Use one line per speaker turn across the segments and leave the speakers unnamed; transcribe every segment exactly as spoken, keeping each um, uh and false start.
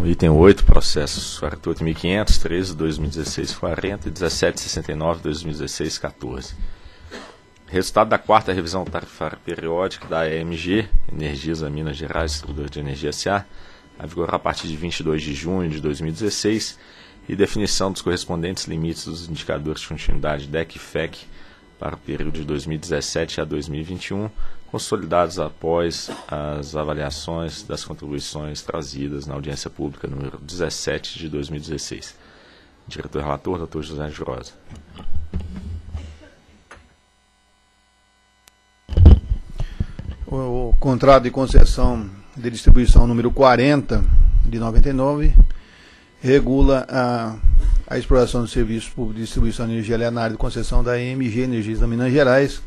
O item oito, processos quarenta e oito mil e quinhentos, treze, dois mil e dezesseis, quarenta e dezessete sessenta e nove, dois mil e dezesseis, quatorze. Resultado da quarta revisão tarifária periódica da E M G, Energisa Minas Gerais, Distribuidora de Energia S A, a vigorar a partir de vinte e dois de junho de dois mil e dezesseis, e definição dos correspondentes limites dos indicadores de continuidade D E C e F E C para o período de dois mil e dezessete a dois mil e vinte e um, consolidados após as avaliações das contribuições trazidas na audiência pública número dezessete de dois mil e dezesseis. Diretor-relator, doutor José Rosa.
O contrato de concessão de distribuição número quarenta de noventa e nove regula a, a exploração de serviços públicos de distribuição de energia elétrica na área de concessão da E M G Energisa Minas Gerais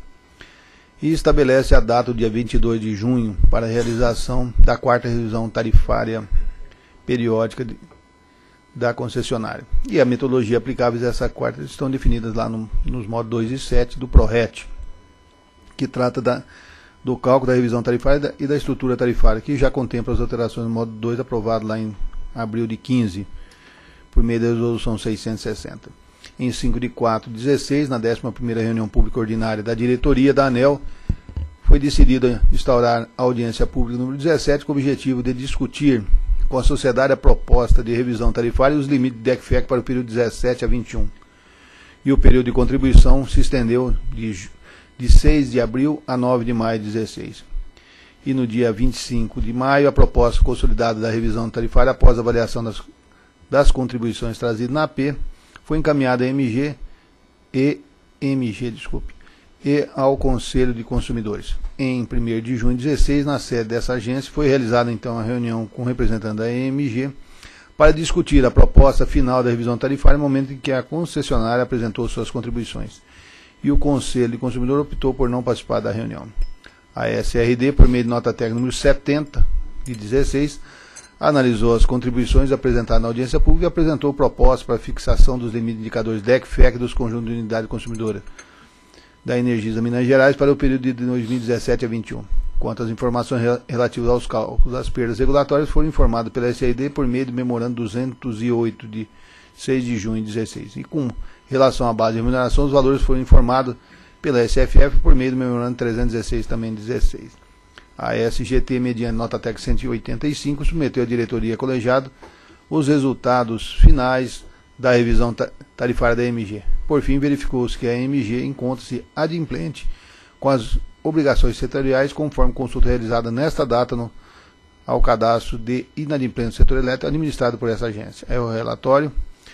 e estabelece a data do dia vinte e dois de junho para a realização da quarta revisão tarifária periódica de, da concessionária. E a metodologia aplicáveis a essa quarta estão definidas lá no, nos modos dois e sete do PRORET, que trata da, do cálculo da revisão tarifária e da estrutura tarifária, que já contempla as alterações no modo dois aprovado lá em abril de quinze, por meio da resolução seiscentos e sessenta. Em cinco de quatro de dezesseis, na décima primeira reunião pública ordinária da diretoria da ANEEL, foi decidido instaurar a audiência pública número dezessete com o objetivo de discutir com a sociedade a proposta de revisão tarifária e os limites de D E C e F E C para o período dezessete a vinte e um. E o período de contribuição se estendeu de, de seis de abril a nove de maio de dezesseis. E no dia vinte e cinco de maio, a proposta consolidada da revisão tarifária após a avaliação das, das contribuições trazidas na A P foi encaminhada à M G e M G, desculpe, e ao Conselho de Consumidores. Em primeiro de junho de dezesseis, na sede dessa agência, foi realizada então a reunião com o representante da E M G para discutir a proposta final da revisão tarifária no momento em que a concessionária apresentou suas contribuições. E o Conselho de Consumidor optou por não participar da reunião. A S R D, por meio de nota técnica número setenta de dezesseis, analisou as contribuições apresentadas na audiência pública e apresentou proposta para a fixação dos limites de indicadores D E C e F E C dos conjuntos de unidade consumidora da Energisa Minas Gerais para o período de dois mil e dezessete a vinte e um. Quanto às informações relativas aos cálculos das perdas regulatórias, foram informadas pela S R D por meio do memorando duzentos e oito de seis de junho de dezesseis. E com relação à base de remuneração, os valores foram informados pela S F F por meio do memorando trezentos e dezesseis também de dezesseis. A S G T, mediante nota técnica cento e oitenta e cinco, submeteu à diretoria colegiada os resultados finais da revisão tarifária da E M G. Por fim, verificou-se que a E M G encontra-se adimplente com as obrigações setoriais, conforme consulta realizada nesta data no, ao cadastro de inadimplência do setor elétrico administrado por essa agência. É o relatório.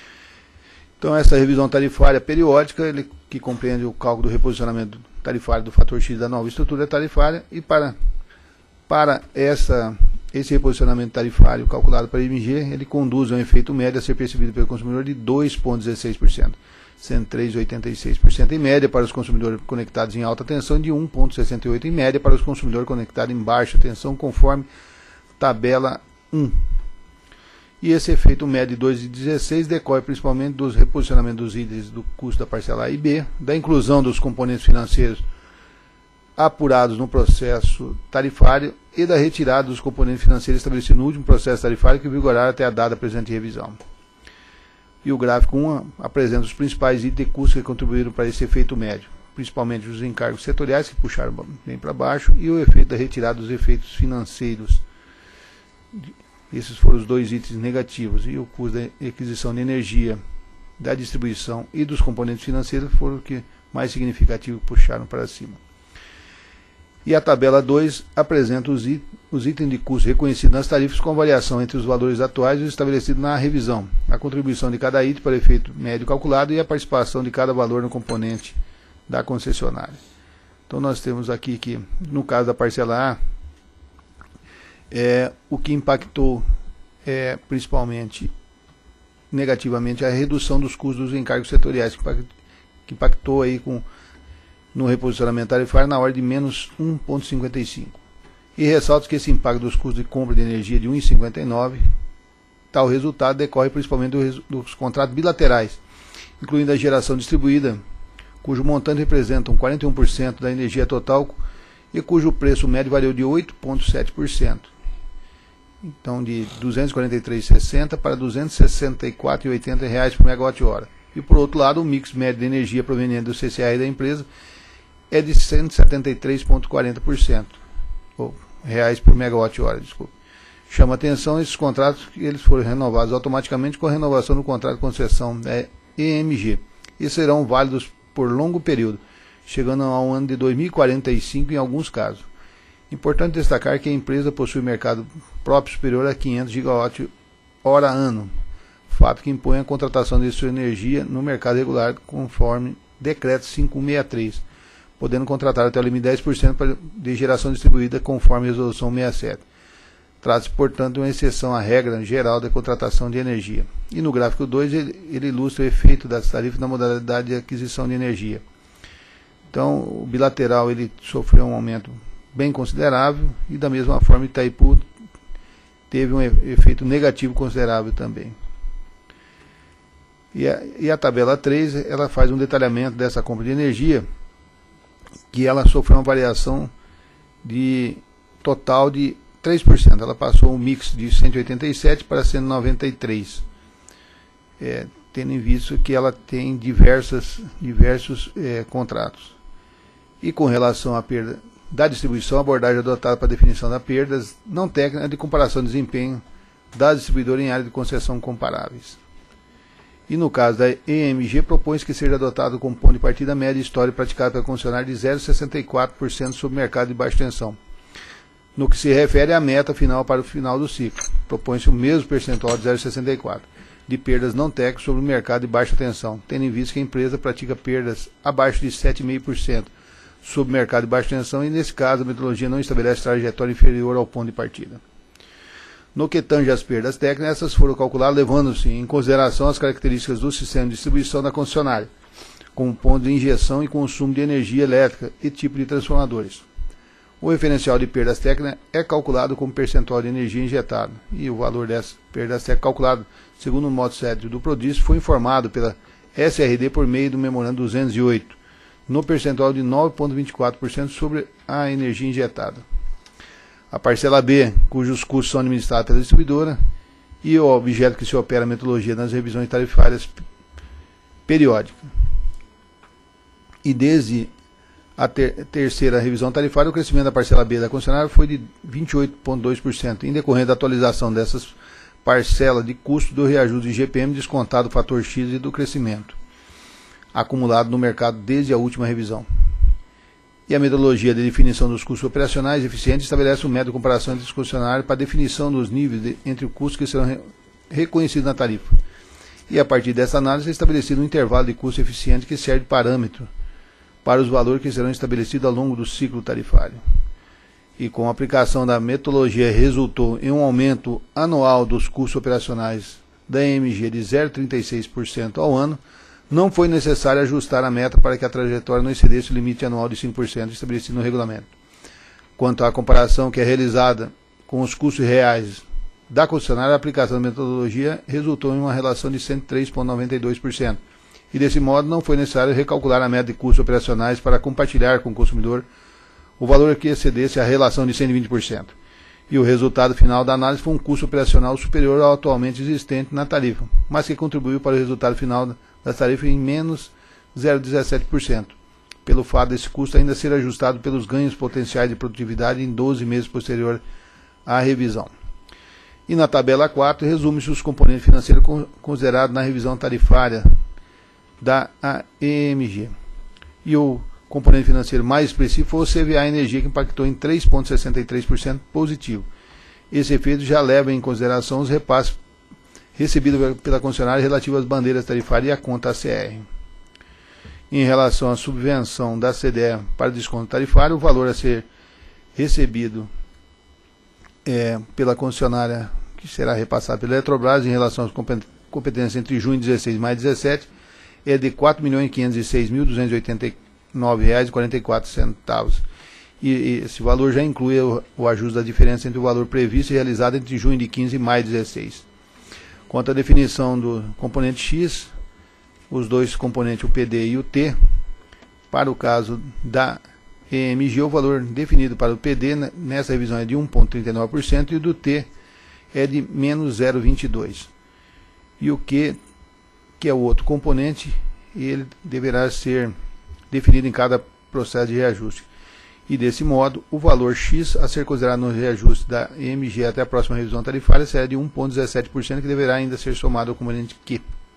Então, essa revisão tarifária periódica, ele, que compreende o cálculo do reposicionamento tarifário do fator X da nova estrutura tarifária, e para Para essa, esse reposicionamento tarifário calculado para a E M G, ele conduz a um efeito médio a ser percebido pelo consumidor de dois vírgula dezesseis por cento, sendo três vírgula oitenta e seis por cento em média para os consumidores conectados em alta tensão e de um vírgula sessenta e oito por cento em média para os consumidores conectados em baixa tensão, conforme tabela um. E esse efeito médio de dois vírgula dezesseis decorre principalmente dos reposicionamentos dos itens do custo da parcela A e B, da inclusão dos componentes financeiros apurados no processo tarifário e da retirada dos componentes financeiros estabelecidos no último processo tarifário que vigorar até a data presente revisão. E o gráfico um apresenta os principais itens de custos que contribuíram para esse efeito médio, principalmente os encargos setoriais que puxaram bem para baixo e o efeito da retirada dos efeitos financeiros. Esses foram os dois itens negativos, e o custo da aquisição de energia, da distribuição e dos componentes financeiros foram os que mais significativos puxaram para cima. E a tabela dois apresenta os, it os itens de custo reconhecidos nas tarifas com variação entre os valores atuais e os estabelecidos na revisão, a contribuição de cada item para o efeito médio calculado e a participação de cada valor no componente da concessionária. Então nós temos aqui que, no caso da parcela A, é, o que impactou é, principalmente negativamente a redução dos custos dos encargos setoriais, que impactou aí com no reposicionamento tarifário na ordem de menos um vírgula cinquenta e cinco. E ressalto que esse impacto dos custos de compra de energia de um vírgula cinquenta e nove, tal resultado decorre principalmente do, dos contratos bilaterais, incluindo a geração distribuída, cujo montante representa quarenta e um por cento da energia total e cujo preço médio variou de oito vírgula sete por cento. então de duzentos e quarenta e três reais e sessenta centavos para duzentos e sessenta e quatro reais e oitenta centavos por megawatt-hora. E por outro lado, o mix médio de energia proveniente do C C A R da empresa é de cento e setenta e três vírgula quarenta por cento, ou reais por megawatt-hora, desculpe. Chama atenção esses contratos que eles foram renovados automaticamente com a renovação do contrato de concessão da E M G e serão válidos por longo período, chegando ao ano de dois mil e quarenta e cinco em alguns casos. Importante destacar que a empresa possui mercado próprio superior a quinhentos gigawatt-hora ano, fato que impõe a contratação de sua energia no mercado regular conforme Decreto cinco mil cento e sessenta e três, podendo contratar até o limite de dez por cento de geração distribuída conforme a Resolução sessenta e sete. Trata-se, portanto, de uma exceção à regra geral da contratação de energia. E no gráfico dois ele, ele ilustra o efeito das tarifas na modalidade de aquisição de energia. Então, o bilateral ele sofreu um aumento bem considerável e da mesma forma Itaipu teve um efeito negativo considerável também. E a, e a tabela três ela faz um detalhamento dessa compra de energia, que ela sofreu uma variação de total de três por cento. Ela passou um mix de cento e oitenta e sete para cento e noventa e três, é, tendo em vista que ela tem diversas, diversos é, contratos. E com relação à perda da distribuição, a abordagem adotada para a definição das perdas não técnica de comparação de desempenho da distribuidora em área de concessão comparáveis. E no caso da E M G, propõe-se que seja adotado como ponto de partida média histórica praticada pela concessionária de zero vírgula sessenta e quatro por cento sobre o mercado de baixa tensão. No que se refere à meta final para o final do ciclo, propõe-se o mesmo percentual de zero vírgula sessenta e quatro por cento de perdas não técnicas sobre o mercado de baixa tensão, tendo em vista que a empresa pratica perdas abaixo de sete vírgula cinco por cento sobre o mercado de baixa tensão e, nesse caso, a metodologia não estabelece trajetória inferior ao ponto de partida. No que tange às perdas técnicas, essas foram calculadas levando-se em consideração as características do sistema de distribuição da concessionária, como ponto de injeção e consumo de energia elétrica e tipo de transformadores. O referencial de perdas técnicas é calculado como percentual de energia injetada, e o valor dessas perdas técnicas calculado segundo o modo sete do Prodis foi informado pela S R D por meio do memorando duzentos e oito, no percentual de nove vírgula vinte e quatro por cento sobre a energia injetada. A parcela B, cujos custos são administrados pela distribuidora, e o objeto que se opera a metodologia nas revisões tarifárias periódicas. E desde a ter terceira revisão tarifária, o crescimento da parcela B da concessionária foi de vinte e oito vírgula dois por cento, em decorrência da atualização dessas parcelas de custo do reajuste de G P M descontado do fator X e do crescimento acumulado no mercado desde a última revisão. E a metodologia de definição dos custos operacionais eficientes estabelece um método de comparação entre os concessionários para a definição dos níveis de, entre os custos que serão re, reconhecidos na tarifa. E a partir dessa análise é estabelecido um intervalo de custo eficiente que serve de parâmetro para os valores que serão estabelecidos ao longo do ciclo tarifário. E com a aplicação da metodologia resultou em um aumento anual dos custos operacionais da E M G de zero vírgula trinta e seis por cento ao ano. Não foi necessário ajustar a meta para que a trajetória não excedesse o limite anual de cinco por cento estabelecido no regulamento. Quanto à comparação que é realizada com os custos reais da concessionária, a aplicação da metodologia resultou em uma relação de cento e três vírgula noventa e dois por cento. E desse modo não foi necessário recalcular a meta de custos operacionais para compartilhar com o consumidor o valor que excedesse a relação de cento e vinte por cento. E o resultado final da análise foi um custo operacional superior ao atualmente existente na tarifa, mas que contribuiu para o resultado final da tarifa em menos zero vírgula dezessete por cento, pelo fato desse custo ainda ser ajustado pelos ganhos potenciais de produtividade em doze meses posterior à revisão. E na tabela quatro, resume-se os componentes financeiros considerados na revisão tarifária da E M G. E o componente financeiro mais expressivo foi o C V A Energia, que impactou em três vírgula sessenta e três por cento positivo. Esse efeito já leva em consideração os repasses recebidos pela concessionária relativo às bandeiras tarifárias e à conta A C R. Em relação à subvenção da C D E para desconto tarifário, o valor a ser recebido é, pela concessionária, que será repassado pela Eletrobras em relação às competências entre junho de dezesseis e maio de dezessete, é de quatro milhões quinhentos e seis mil duzentos e oitenta e nove reais e quarenta e quatro centavos. E, e esse valor já inclui o, o ajuste da diferença entre o valor previsto e realizado entre junho de quinze e maio de dezesseis. Quanto à definição do componente X, os dois componentes, o P D e o T, para o caso da E M G, o valor definido para o P D nessa revisão é de um vírgula trinta e nove por cento e o do T é de menos zero vírgula vinte e dois. E o Q, que é o outro componente, ele deverá ser definido em cada processo de reajuste. E desse modo, o valor X a ser considerado no reajuste da E M G até a próxima revisão tarifária será de um vírgula dezessete por cento, que deverá ainda ser somado ao componente Q.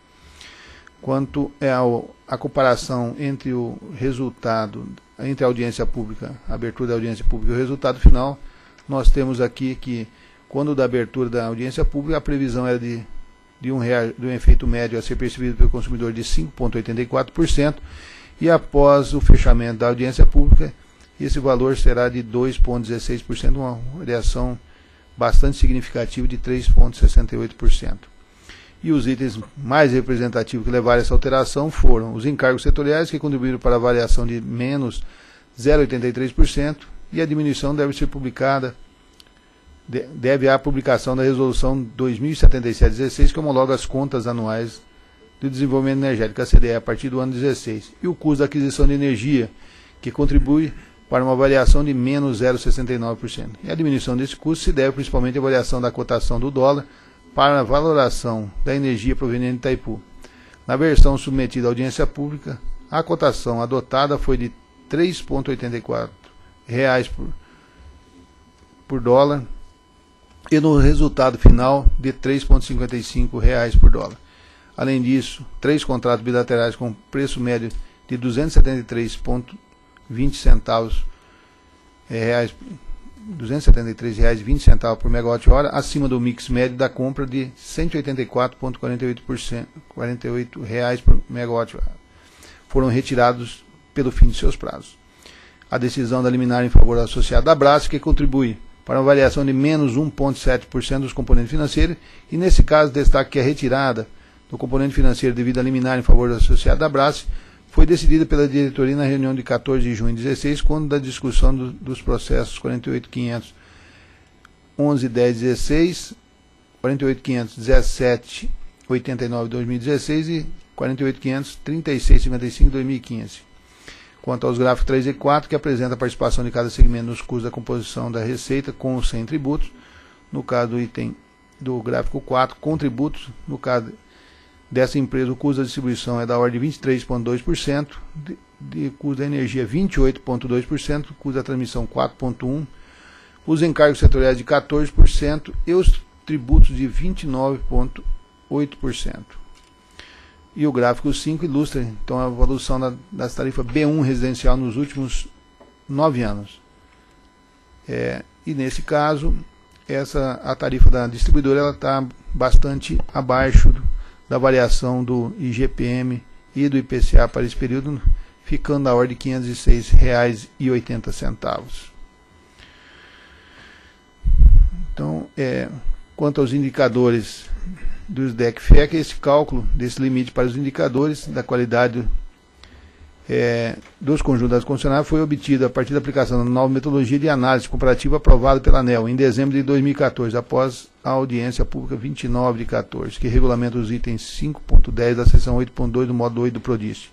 Quanto é a comparação entre o resultado, entre a audiência pública, a abertura da audiência pública e o resultado final, nós temos aqui que, quando da abertura da audiência pública, a previsão era de, de, um, real, de um efeito médio a ser percebido pelo consumidor de cinco vírgula oitenta e quatro por cento, e após o fechamento da audiência pública, esse valor será de dois vírgula dezesseis por cento, uma variação bastante significativa de três vírgula sessenta e oito por cento. E os itens mais representativos que levaram a essa alteração foram os encargos setoriais, que contribuíram para a variação de menos zero vírgula oitenta e três por cento, e a diminuição deve ser publicada, deve à publicação da Resolução dois mil e setenta e sete dezesseis, que homologa as contas anuais do desenvolvimento energético, a C D E, a partir do ano dezesseis. E o custo da aquisição de energia, que contribui para uma variação de menos zero vírgula sessenta e nove por cento. E a diminuição desse custo se deve principalmente à variação da cotação do dólar para a valoração da energia proveniente de Itaipu. Na versão submetida à audiência pública, a cotação adotada foi de três vírgula oitenta e quatro reais por, por dólar e no resultado final de três vírgula cinquenta e cinco reais por dólar. Além disso, três contratos bilaterais com preço médio de duzentos e setenta e três vírgula vinte centavos reais duzentos e setenta e três reais e vinte centavos por megawatt-hora, acima do mix médio da compra de cento e oitenta e quatro vírgula quarenta e oito por cento, quarenta e oito reais por megawatt-hora. Foram retirados pelo fim de seus prazos. A decisão da liminar em favor da associada da Braskem, que contribui para uma variação de menos um vírgula sete por cento dos componentes financeiros, e nesse caso destaque que a retirada do componente financeiro devido à liminar em favor da associada da Braskem foi decidida pela diretoria na reunião de quatorze de junho de dezesseis, quando da discussão do, dos processos quarenta e oito mil quinhentos onze dez dezesseis, quarenta e oito mil quinhentos dezessete oitenta e nove dois mil e dezesseis e quarenta e oito mil quinhentos trinta e seis cinquenta e cinco dois mil e quinze. Quanto aos gráficos três e quatro, que apresenta a participação de cada segmento nos custos da composição da receita com ou sem tributos, no caso do item do gráfico quatro, com tributos, no caso dessa empresa, o custo da distribuição é da ordem de vinte e três vírgula dois por cento, de, de custo da energia vinte e oito vírgula dois por cento, custo da transmissão quatro vírgula um por cento, os encargos setoriais de quatorze por cento e os tributos de vinte e nove vírgula oito por cento. E o gráfico cinco ilustra então a evolução da, das tarifas B um residencial nos últimos nove anos. É, e nesse caso, essa, a tarifa da distribuidora está bastante abaixo do da variação do I G P M e do I P C A para esse período, ficando na ordem de quinhentos e seis reais e oitenta centavos. Então, é, quanto aos indicadores dos D E C F E C, esse cálculo desse limite para os indicadores da qualidade é, dos conjuntos dados concessionários foi obtido a partir da aplicação da nova metodologia de análise comparativa aprovada pela ANEEL em dezembro de dois mil e quatorze, após a audiência pública vinte e nove de quatorze, que regulamenta os itens cinco ponto dez da seção oito ponto dois do módulo oito do Prodício.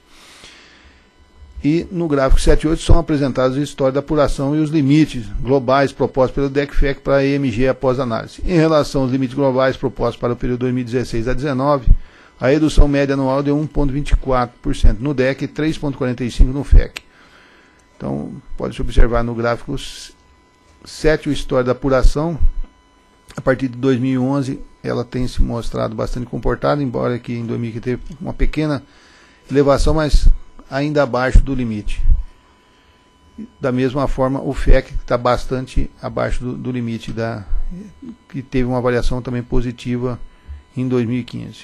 E no gráfico sete e oito são apresentados a história da apuração e os limites globais propostos pelo D E C F E C para a E M G após análise. Em relação aos limites globais propostos para o período dois mil e dezesseis a dezenove, a redução média anual deu um vírgula vinte e quatro por cento no D E C e três vírgula quarenta e cinco por cento no F E C. Então, pode-se observar no gráfico sete o história da apuração. A partir de dois mil e onze, ela tem se mostrado bastante comportada, embora que em dois mil e quinze teve uma pequena elevação, mas ainda abaixo do limite. Da mesma forma, o F E C está bastante abaixo do, do limite, da, que teve uma variação também positiva em dois mil e quinze.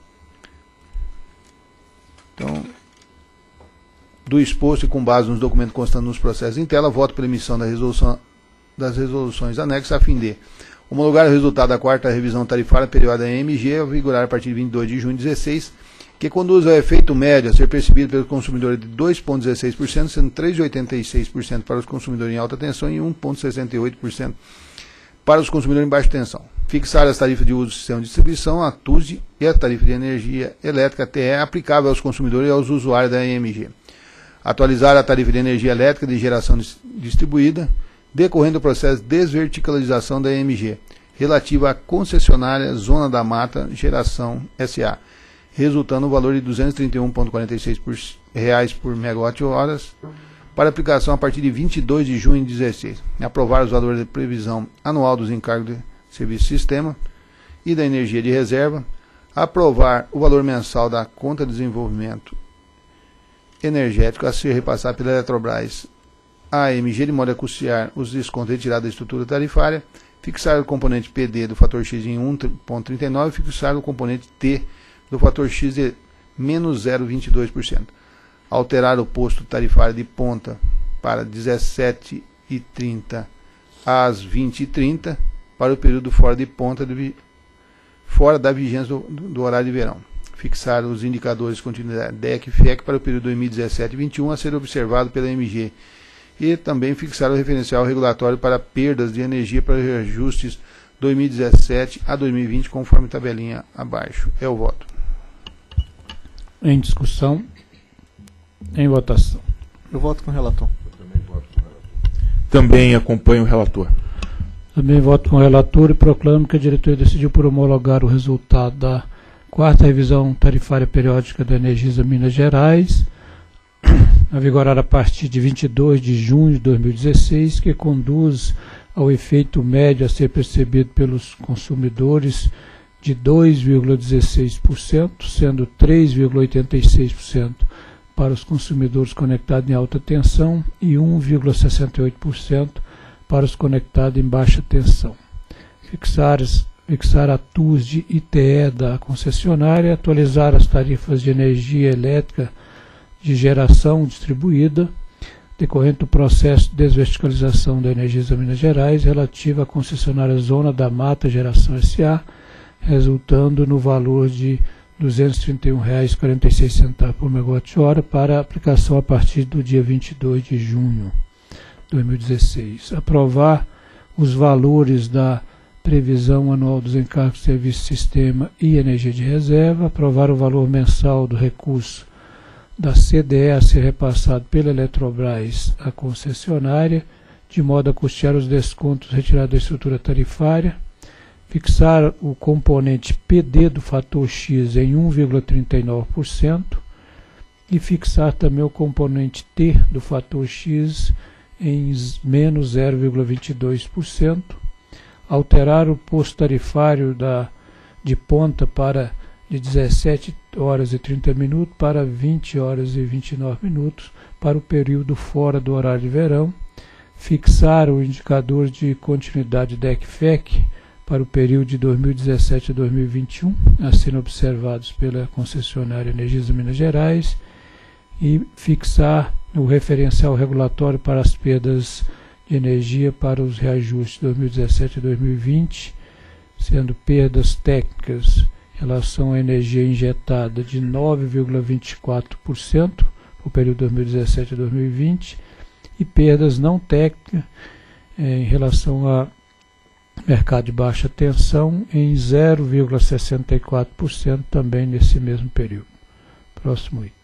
Então, do exposto e com base nos documentos constantes nos processos em tela, voto pela emissão da resolução, das resoluções anexas a fim de homologar o resultado da quarta revisão tarifária periódica da E M G a vigorar a partir de vinte e dois de junho de dezesseis, que conduz ao efeito médio a ser percebido pelo consumidor de dois vírgula dezesseis por cento, sendo três vírgula oitenta e seis por cento para os consumidores em alta tensão e um vírgula sessenta e oito por cento para os consumidores em baixa tensão. Fixar as tarifas de uso do sistema de distribuição, a T U S, e a tarifa de energia elétrica, a T E, aplicável aos consumidores e aos usuários da E M G. Atualizar a tarifa de energia elétrica de geração distribuída, decorrendo do processo de desverticalização da E M G. relativa à concessionária Zona da Mata Geração S A, resultando no valor de duzentos e trinta e um vírgula quarenta e seis reais por megawatt-hora, para aplicação a partir de vinte e dois de junho de dois mil e dezesseis. Aprovar os valores de previsão anual dos encargos de serviço sistema e da energia de reserva. Aprovar o valor mensal da conta de desenvolvimento energético a ser repassado pela Eletrobras à A M G, de modo a custear os descontos retirados da estrutura tarifária. Fixar o componente P D do fator X em um vírgula trinta e nove e fixar o componente T do fator X de menos zero vírgula vinte e dois por cento. Alterar o posto tarifário de ponta para dezessete e trinta às vinte e trinta para o período fora de ponta de, fora da vigência do, do horário de verão. Fixar os indicadores de continuidade D E C e F E C para o período dois mil e dezessete a vinte e um a ser observado pela A M G. E também fixar o referencial regulatório para perdas de energia para reajustes dois mil e dezessete a dois mil e vinte, conforme tabelinha abaixo. É o voto.
Em discussão. Em votação.
Eu voto com o relator.
Eu também voto com o relator. Também acompanho o relator.
Também voto com o relator e proclamo que a diretoria decidiu por homologar o resultado da quarta revisão tarifária periódica da Energisa Minas Gerais, a vigorar a partir de vinte e dois de junho de dois mil e dezesseis, que conduz ao efeito médio a ser percebido pelos consumidores de dois vírgula dezesseis por cento, sendo três vírgula oitenta e seis por cento para os consumidores conectados em alta tensão e um vírgula sessenta e oito por cento para os conectados em baixa tensão. Fixar, fixar a T U S de I T E da concessionária, atualizar as tarifas de energia elétrica de geração distribuída, decorrente do processo de desverticalização da Energisa Minas Gerais, relativa à concessionária Zona da Mata Geração S A, resultando no valor de duzentos e trinta e um reais e quarenta e seis centavos por megawatt-hora para aplicação a partir do dia vinte e dois de junho de dois mil e dezesseis. Aprovar os valores da previsão anual dos encargos de serviço sistema e energia de reserva. Aprovar o valor mensal do recurso da C D E a ser repassado pela Eletrobras à concessionária, de modo a custear os descontos retirados da estrutura tarifária. Fixar o componente P D do fator X em um vírgula trinta e nove por cento e fixar também o componente T do fator X em menos zero vírgula vinte e dois por cento. Alterar o posto tarifário da, de ponta para de dezessete horas e trinta minutos para vinte horas e vinte e nove minutos para o período fora do horário de verão. Fixar o indicador de continuidade D E C e F E C para o período de dois mil e dezessete a dois mil e vinte e um, a serem observados pela concessionária Energisa Minas Gerais, e fixar o referencial regulatório para as perdas de energia para os reajustes de dois mil e dezessete a dois mil e vinte, sendo perdas técnicas em relação à energia injetada de nove vírgula vinte e quatro por cento para o período dois mil e dezessete a dois mil e vinte, e perdas não técnicas eh, em relação a mercado de baixa tensão em zero vírgula sessenta e quatro por cento também nesse mesmo período. Próximo item.